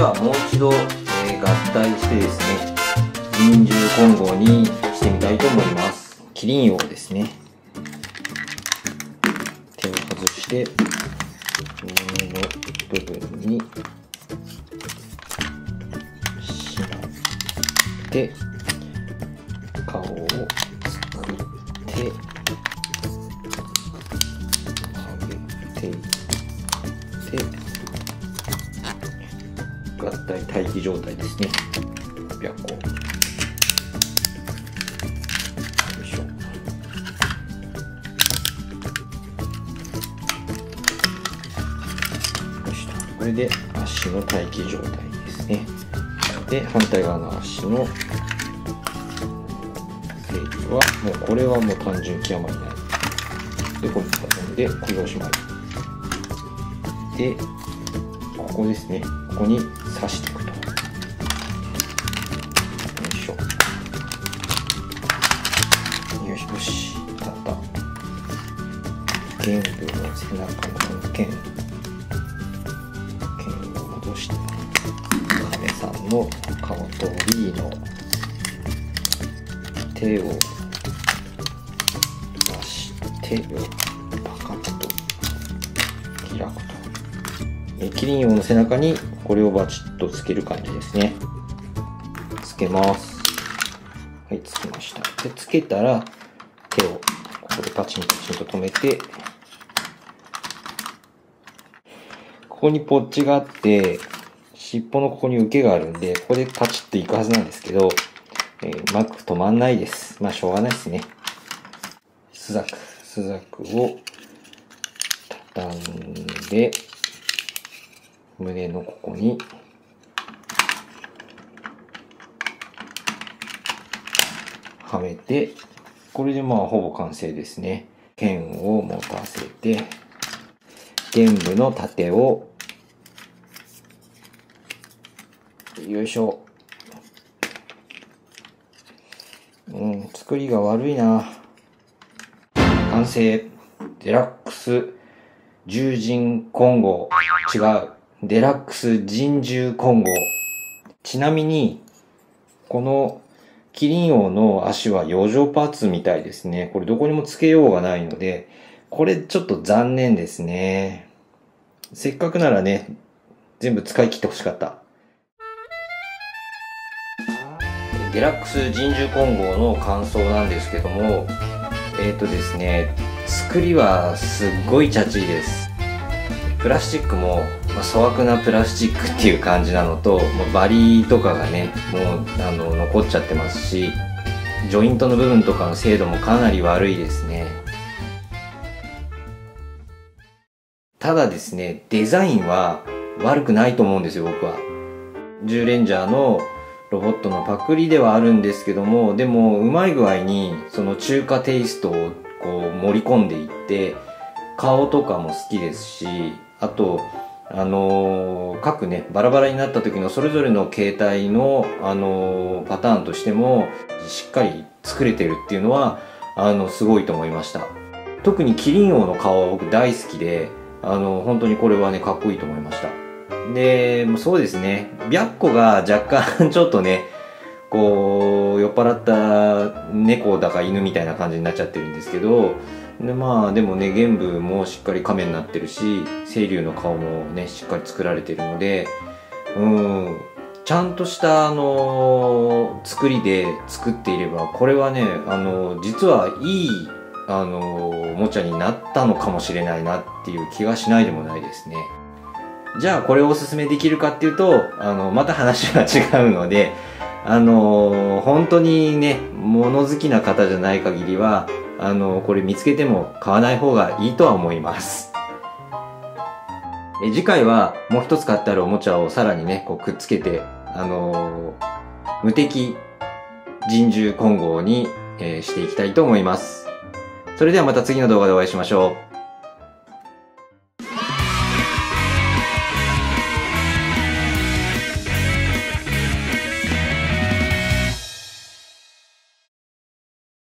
はもう一度、合体してですね、人獣混合にしてみたいと思います。キリン用ですね。手を外して胸の部分にしまって顔を作って上げていって合体待機状態ですね。白虎。よいしょ。これで足の待機状態ですね。で、反対側の足の整理は、もうこれはもう単純極まりない。で、これ畳んで、これおしまい。で、ここですね。ここに刺していくと。よいしょ。よしよし。立った。剣部の背中のこの剣を戻して、亀さんの顔と B の手を出してパカッと開くと。キリン用の背中にこれをバチッとつける感じですね。つけます。はい、つけました。で、つけたら手をここでパチンパチンと止めて、ここにポッチがあって尻尾のここに受けがあるんで、ここでパチッといくはずなんですけど、うまく止まんないです。まあしょうがないですね。スザクを畳んで胸のここにはめて、これでまあほぼ完成ですね。剣を持たせて、玄武の盾をよいしょ。作りが悪いな。完成。デラックス獣人混合。違う。デラックス人獣混合。ちなみに、このキリン王の足は養生パーツみたいですね。これどこにもつけようがないので、これちょっと残念ですね。せっかくならね、全部使い切ってほしかった。デラックス人獣混合の感想なんですけども、ですね、作りはすっごいチャチいです。プラスチックも、粗悪なプラスチックっていう感じなのと、もうバリとかがね、もう残っちゃってますし、ジョイントの部分とかの精度もかなり悪いですね。ただですね、デザインは悪くないと思うんですよ、僕は。10レンジャーのロボットのパクリではあるんですけども、でもうまい具合にその中華テイストをこう盛り込んでいって、顔とかも好きですし、あと各ねバラバラになった時のそれぞれの形態のパターンとしてもしっかり作れてるっていうのはすごいと思いました。特にキリン王の顔は僕大好きで、本当にこれはねかっこいいと思いました。で、そうですね。白虎が若干ちょっとね、こう、酔っ払った猫だか犬みたいな感じになっちゃってるんですけど、で、でもね、玄武もしっかり亀になってるし、青龍の顔もね、しっかり作られてるので、ちゃんとした作りで作っていれば、これはね、実はいい、おもちゃになったのかもしれないなっていう気がしないでもないですね。じゃあこれをおすすめできるかっていうと、また話は違うので、本当にね、物好きな方じゃない限りは、これ見つけても買わない方がいいとは思います。次回はもう一つ買ってあるおもちゃをさらにね、こうくっつけて、無敵人獣混合に、していきたいと思います。それではまた次の動画でお会いしましょう。